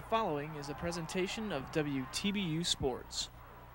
following is a presentation of WTBU Sports.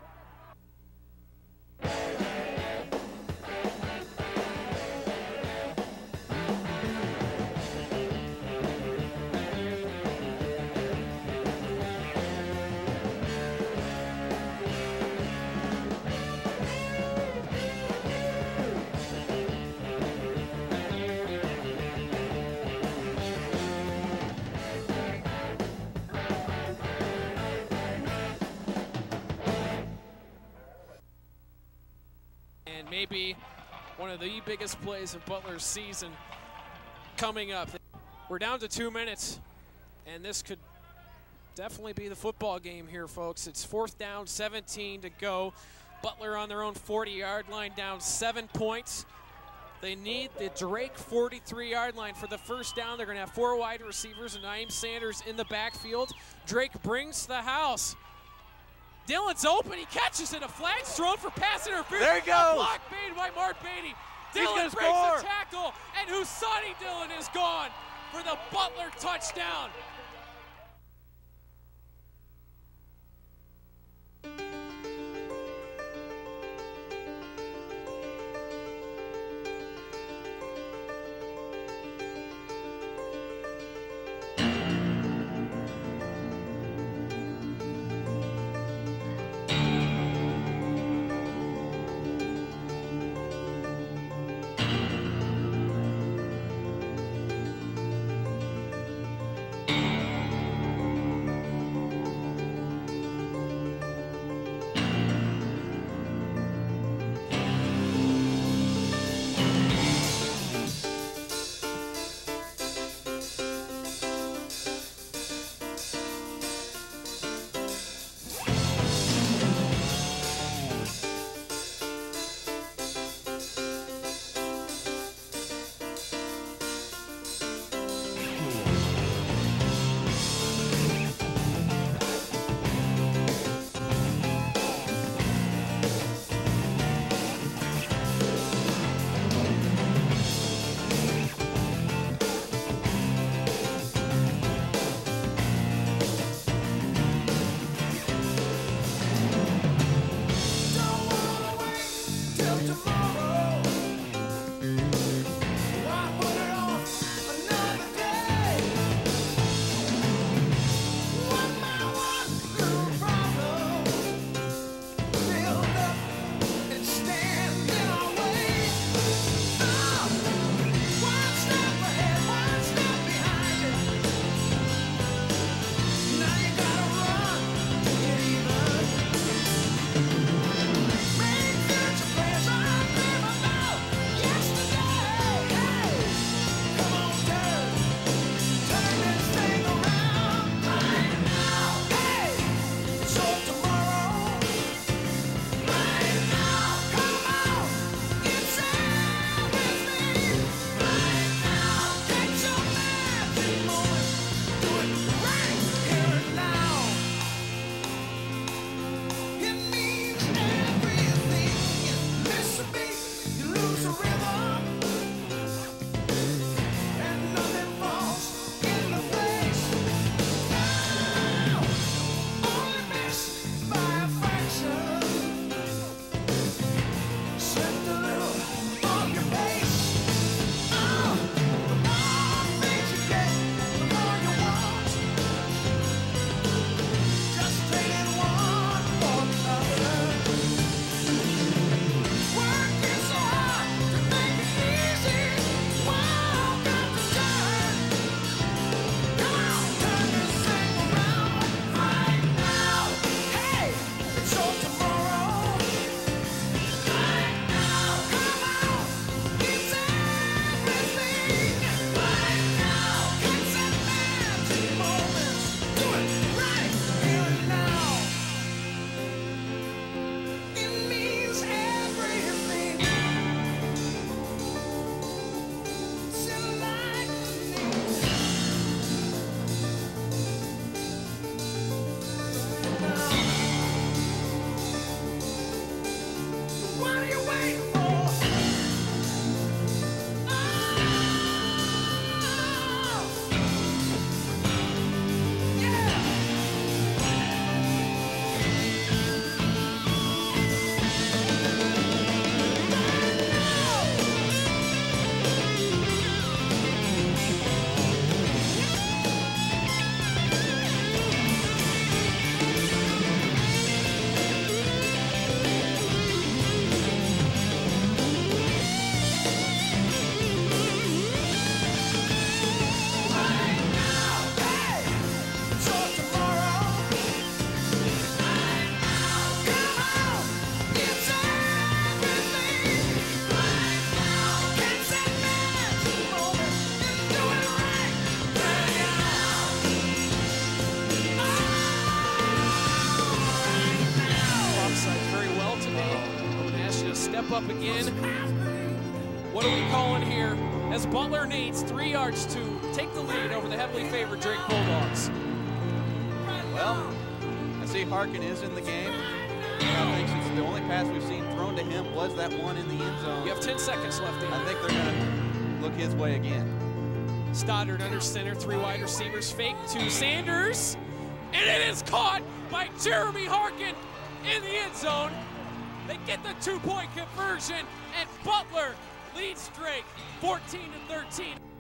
Maybe one of the biggest plays of Butler's season coming up. We're down to 2 minutes, and this could definitely be the football game here, folks. It's 4th down, 17 to go. Butler on their own 40-yard line, down 7 points. They need the Drake 43-yard line for the first down. They're going to have 4 wide receivers and Naeem Sanders in the backfield. Drake brings to the house. Dillon's open, he catches it, a flag's thrown for pass interference. There he goes. A block made by Mark Beatty. Dillon breaks score. the tackle, and Husani Dillon is gone for the Butler touchdown. up again. What are we calling here? As Butler needs 3 yards to take the lead over the heavily favored Drake Bulldogs. Well, I see Harkin is in the game. I think since the only pass we've seen thrown to him was that one in the end zone. You have 10 seconds left. I think they're going to look his way again. Stoddard under center, 3 wide receivers, fake to Sanders, and it is caught by Jeremy Harkin in the end zone. They get the 2-point conversion, and Butler leads Drake 14-13.